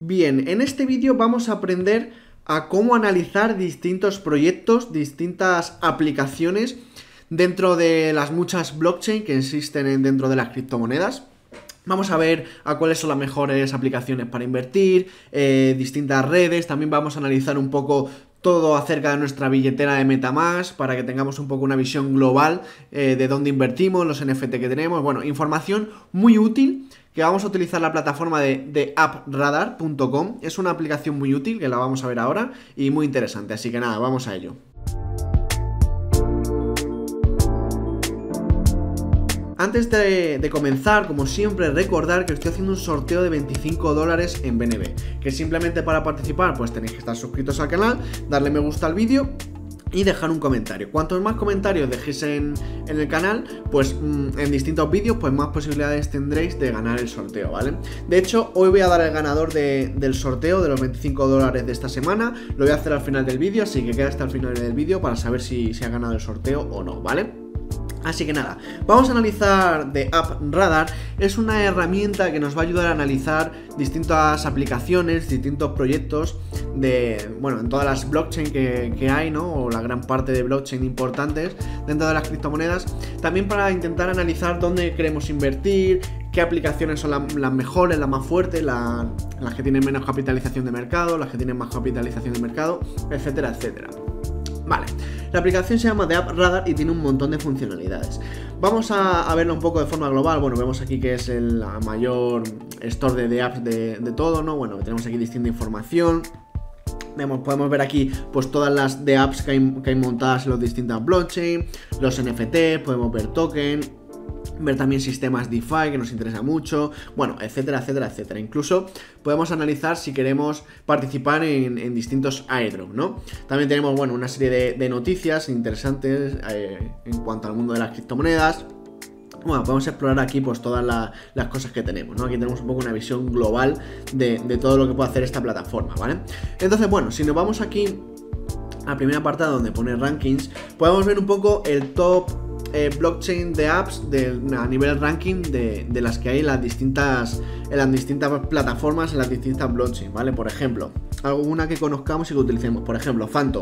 Bien, en este vídeo vamos a aprender a cómo analizar distintos proyectos, distintas aplicaciones dentro de las muchas blockchain que existen dentro de las criptomonedas. Vamos a ver a cuáles son las mejores aplicaciones para invertir, distintas redes. También vamos a analizar un poco todo acerca de nuestra billetera de MetaMask para que tengamos un poco una visión global de dónde invertimos, los NFT que tenemos. Bueno, información muy útil que vamos a utilizar la plataforma de appradar.com. Es una aplicación muy útil que la vamos a ver ahora y muy interesante. Así que nada, vamos a ello. Antes de comenzar, como siempre, recordar que estoy haciendo un sorteo de $25 en BNB, que simplemente para participar pues tenéis que estar suscritos al canal, darle me gusta al vídeo y dejar un comentario. Cuantos más comentarios dejéis en el canal, pues en distintos vídeos, pues más posibilidades tendréis de ganar el sorteo, ¿vale? De hecho, hoy voy a dar el ganador del sorteo de los $25 de esta semana. Lo voy a hacer al final del vídeo, así que queda hasta el final del vídeo para saber si ha ganado el sorteo o no, ¿vale? Así que nada, vamos a analizar de AppRadar. Es una herramienta que nos va a ayudar a analizar distintas aplicaciones, distintos proyectos en todas las blockchain que hay, ¿no? O la gran parte de blockchain importantes dentro de las criptomonedas. También para intentar analizar dónde queremos invertir, qué aplicaciones son las mejores, las más fuertes, las que tienen menos capitalización de mercado, las que tienen más capitalización de mercado, etcétera, etcétera. Vale, la aplicación se llama The AppRadar y tiene un montón de funcionalidades. Vamos a verlo un poco de forma global. Bueno, vemos aquí que es la mayor store de apps de todo, ¿no? Bueno, tenemos aquí distinta información. Podemos ver aquí pues todas las de apps que hay montadas en las distintas blockchain, los NFT, podemos ver token, ver también sistemas DeFi que nos interesa mucho, bueno, etcétera, etcétera, etcétera. Incluso podemos analizar si queremos participar en distintos airdrops, ¿no? También tenemos, bueno, una serie de noticias interesantes en cuanto al mundo de las criptomonedas. Bueno, podemos explorar aquí pues todas las cosas que tenemos, ¿no? Aquí tenemos un poco una visión global de todo lo que puede hacer esta plataforma, ¿vale? Entonces, bueno, si nos vamos aquí a la primera apartado donde pone rankings, podemos ver un poco el top blockchain de apps a nivel ranking de las que hay en las distintas plataformas, en las distintas blockchain, ¿vale? Por ejemplo, alguna que conozcamos y que utilicemos, por ejemplo, Phantom.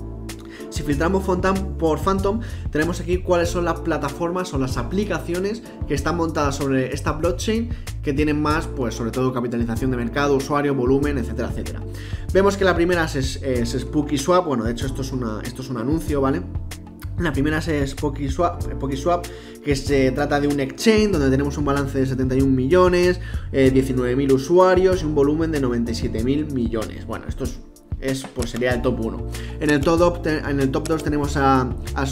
Si filtramos por Phantom, tenemos aquí cuáles son las plataformas o las aplicaciones que están montadas sobre esta blockchain que tienen más, pues sobre todo capitalización de mercado, usuario, volumen, etcétera, etcétera. Vemos que la primera es SpookySwap. Bueno, de hecho esto es un anuncio, ¿vale? La primera es SpookySwap, que se trata de un exchange donde tenemos un balance de 71 millones, 19.000 usuarios y un volumen de 97.000 millones. Bueno, esto pues sería el top 1. En el top 2 tenemos a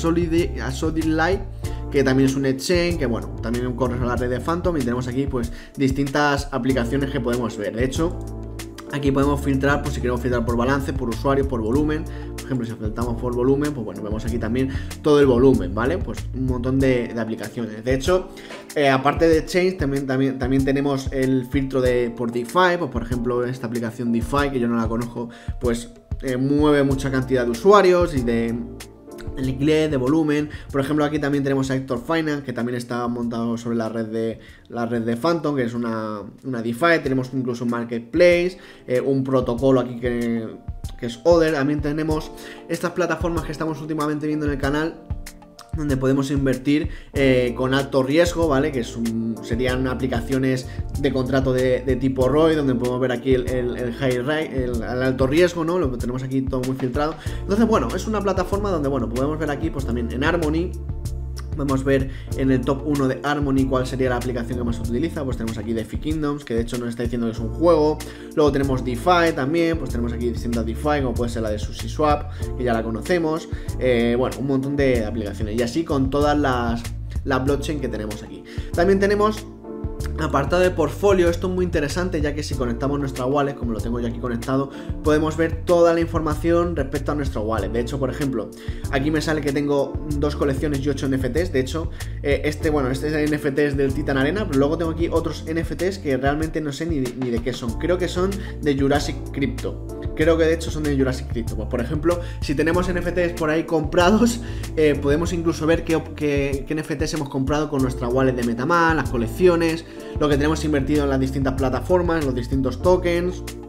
Solidly, que también es un exchange, que bueno, también corre sobre la red de Phantom, y tenemos aquí pues distintas aplicaciones que podemos ver. De hecho, aquí podemos filtrar, pues si queremos filtrar por balance, por usuario, por volumen. Por ejemplo, si filtramos por volumen, pues bueno, vemos aquí también todo el volumen, ¿vale? Pues un montón de aplicaciones. De hecho, aparte de Exchange, también tenemos el filtro por DeFi. Pues por ejemplo, esta aplicación DeFi, que yo no la conozco, pues mueve mucha cantidad de usuarios y de liquidez, de volumen. Por ejemplo, aquí también tenemos a Hector Finance, que también está montado sobre la red de Phantom, que es una DeFi. Tenemos incluso un marketplace, un protocolo aquí que es Other. También tenemos estas plataformas que estamos últimamente viendo en el canal, donde podemos invertir con alto riesgo, ¿vale? Que serían aplicaciones de contrato de tipo ROI, donde podemos ver aquí el high rate, el alto riesgo, ¿no? Lo que tenemos aquí todo muy filtrado. Entonces, bueno, es una plataforma donde, bueno, podemos ver aquí pues también en Harmony. Podemos ver en el top 1 de Harmony cuál sería la aplicación que más se utiliza. Pues tenemos aquí DeFi Kingdoms, que de hecho nos está diciendo que es un juego. Luego tenemos DeFi también, pues tenemos aquí distintas DeFi, como puede ser la de SushiSwap, que ya la conocemos. Bueno, un montón de aplicaciones. Y así con todas las blockchain que tenemos aquí. También tenemos apartado de portfolio. Esto es muy interesante, ya que si conectamos nuestra wallet, como lo tengo yo aquí conectado, podemos ver toda la información respecto a nuestro wallet. De hecho, por ejemplo, aquí me sale que tengo 2 colecciones y 8 NFTs. De hecho, este NFT es del Titan Arena, pero luego tengo aquí otros NFTs que realmente no sé ni de qué son. Creo que son de Jurassic Crypto. Creo que de hecho son de Jurassic Crypto. Pues por ejemplo, si tenemos NFTs por ahí comprados, podemos incluso ver qué NFTs hemos comprado con nuestra wallet de MetaMask, las colecciones, lo que tenemos invertido en las distintas plataformas, los distintos tokens.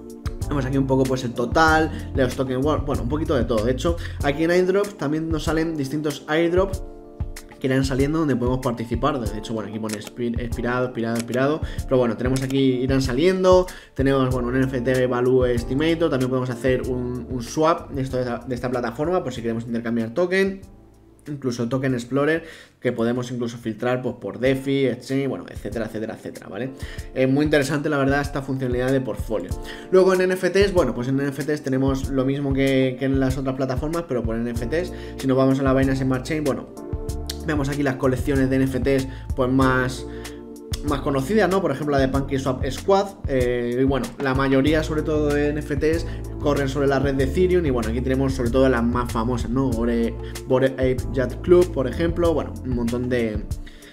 Vemos aquí un poco pues el total, los token world, bueno, un poquito de todo. De hecho, aquí en airdrops también nos salen distintos airdrops que irán saliendo donde podemos participar. De hecho, bueno, aquí pone expirado. Pero bueno, tenemos aquí, irán saliendo. Tenemos, bueno, un NFT Value Estimator. También podemos hacer un swap de esta plataforma por si queremos intercambiar token. Incluso Token Explorer, que podemos incluso filtrar pues, por DeFi, Exchange, bueno, etcétera, ¿vale? Muy interesante, la verdad, esta funcionalidad de portfolio. Luego en NFTs, bueno, pues en NFTs tenemos lo mismo que en las otras plataformas, pero por NFTs. Si nos vamos a la Binance Smart Chain, bueno, vemos aquí las colecciones de NFTs pues más conocidas, ¿no? Por ejemplo, la de PancakeSwap Squad. Y bueno, la mayoría, sobre todo de NFTs, corren sobre la red de Ethereum. Y bueno, aquí tenemos sobre todo las más famosas, ¿no? Bored Ape Yacht Club, por ejemplo. Bueno, un montón de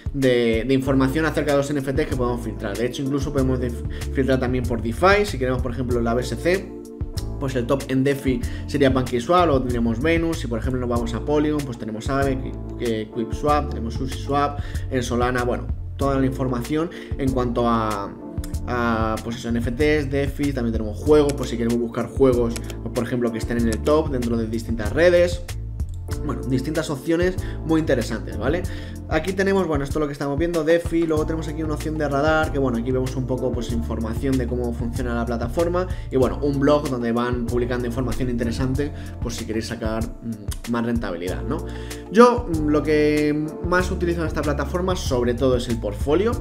información acerca de los NFTs que podemos filtrar. De hecho, incluso podemos filtrar también por DeFi. Si queremos, por ejemplo, la BSC, pues el top en DeFi sería PancakeSwap, luego tendríamos Venus. Si por ejemplo nos vamos a Polygon, pues tenemos Aave, QuickSwap, tenemos SushiSwap, en Solana, bueno, toda la información en cuanto a pues eso, NFTs, DeFi. También tenemos juegos, pues si queremos buscar juegos, pues, por ejemplo, que estén en el top dentro de distintas redes. Bueno, distintas opciones muy interesantes, ¿vale? Aquí tenemos, bueno, esto es lo que estamos viendo, DeFi. Luego tenemos aquí una opción de radar, que bueno, aquí vemos un poco pues información de cómo funciona la plataforma. Y bueno, un blog donde van publicando información interesante, pues si queréis sacar más rentabilidad, ¿no? Yo lo que más utilizo en esta plataforma sobre todo es el portfolio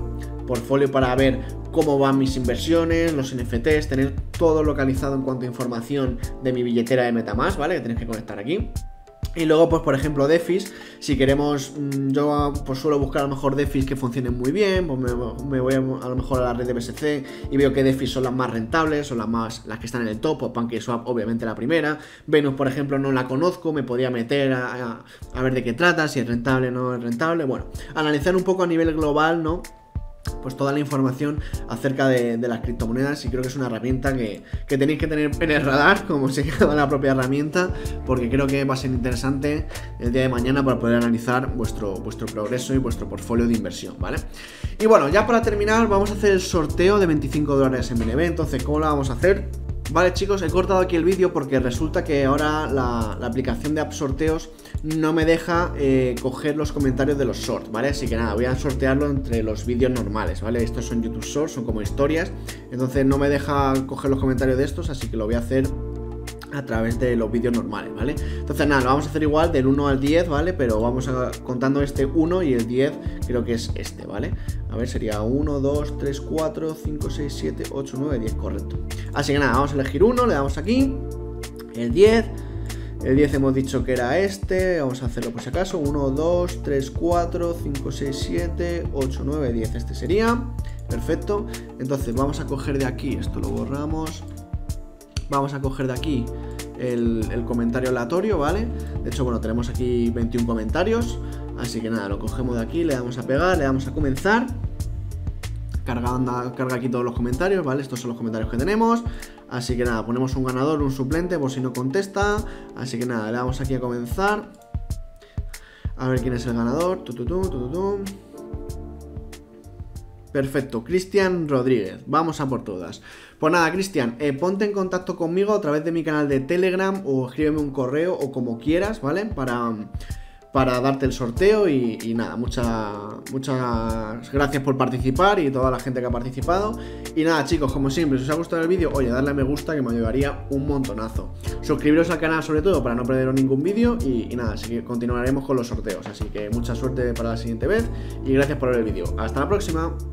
para ver cómo van mis inversiones, los NFTs, tener todo localizado en cuanto a información de mi billetera de MetaMask, ¿vale? Que tenéis que conectar aquí. Y luego, pues por ejemplo, DeFis, si queremos, yo pues suelo buscar a lo mejor DeFis que funcionen muy bien, pues me voy a lo mejor a la red de BSC y veo que DeFis son las más rentables, son las que están en el top, pues PancakeSwap obviamente la primera. Venus, por ejemplo, no la conozco, me podría meter a ver de qué trata, si es rentable o no es rentable. Bueno, analizar un poco a nivel global, ¿no? Pues toda la información acerca de las criptomonedas, y creo que es una herramienta que tenéis que tener en el radar, como se llama la propia herramienta, porque creo que va a ser interesante el día de mañana para poder analizar vuestro progreso y vuestro portfolio de inversión, ¿vale? Y bueno, ya para terminar vamos a hacer el sorteo de $25 en BNB. Entonces, ¿cómo lo vamos a hacer? Vale, chicos, he cortado aquí el vídeo porque resulta que ahora la aplicación de App Sorteos no me deja coger los comentarios de los shorts, ¿vale? Así que nada, voy a sortearlo entre los vídeos normales, ¿vale? Estos son YouTube Shorts, son como historias, entonces no me deja coger los comentarios de estos, así que lo voy a hacer a través de los vídeos normales, ¿vale? Entonces nada, lo vamos a hacer igual del 1 al 10, ¿vale? Pero vamos contando este 1 y el 10 creo que es este, ¿vale? A ver, sería 1, 2, 3, 4, 5, 6, 7, 8, 9, 10, correcto. Así que nada, vamos a elegir uno, le damos aquí, el 10 hemos dicho que era este, vamos a hacerlo por si acaso, 1, 2, 3, 4, 5, 6, 7, 8, 9, 10, este sería, perfecto. Entonces vamos a coger de aquí, esto lo borramos. Vamos a coger de aquí el comentario aleatorio, ¿vale? De hecho, bueno, tenemos aquí 21 comentarios. Así que nada, lo cogemos de aquí, le damos a pegar, le damos a comenzar. Carga aquí todos los comentarios, ¿vale? Estos son los comentarios que tenemos. Así que nada, ponemos un ganador, un suplente, por si no contesta. Así que nada, le damos aquí a comenzar. A ver quién es el ganador. Perfecto, Cristian Rodríguez, vamos a por todas. Pues nada, Cristian, ponte en contacto conmigo a través de mi canal de Telegram o escríbeme un correo o como quieras, ¿vale? Para darte el sorteo y nada, muchas gracias por participar y toda la gente que ha participado. Y nada, chicos, como siempre, si os ha gustado el vídeo, oye, darle a me gusta, que me ayudaría un montonazo. Suscribiros al canal sobre todo para no perderos ningún vídeo y nada, así que continuaremos con los sorteos. Así que mucha suerte para la siguiente vez y gracias por ver el vídeo. Hasta la próxima.